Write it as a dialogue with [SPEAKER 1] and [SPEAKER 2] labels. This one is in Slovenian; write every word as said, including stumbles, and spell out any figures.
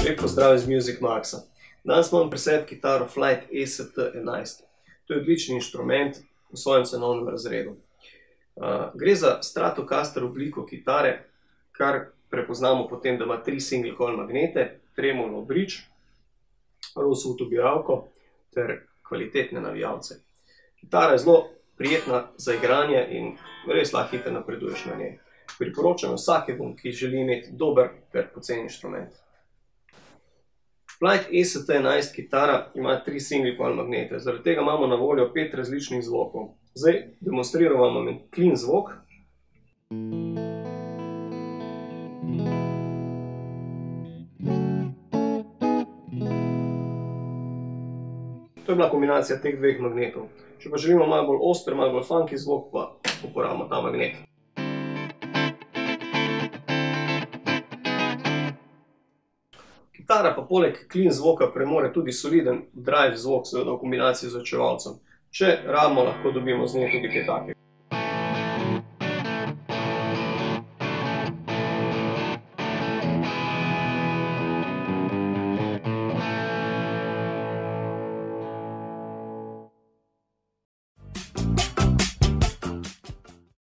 [SPEAKER 1] Lep pozdrav iz Music Maxa. Danes imam pri sebi kitaro Flight E S T enajst. To je odličen inštrument v svojem cenovnem razredu. Gre za Stratocaster obliko kitare, kar prepoznamo po tem, da ima tri single coil magnete, tremolo bridge, Rosewood obijavko ter kvalitetne navijalce. Kitara je zelo prijetna za igranje in res lahko hitro napreduješ na njej. Priporočam vsakemu, ki želi imeti dober ter poceni inštrument. Flight E S T enajst kitara ima tri single coil magnete, zaradi tega imamo na voljo pet različnih zvokov. Zdaj demonstriram vam clean zvok. To je bila kombinacija teh dveh magnetov. Če pa želimo malo bolj oster, malo bolj funky zvok, pa uporabimo ta magnet. Kitara pa poleg clean zvoka premore tudi soliden drive zvok, seveda v kombinaciji z zvočevalcem. Če rabimo, lahko dobimo z nje tudi kaj takega.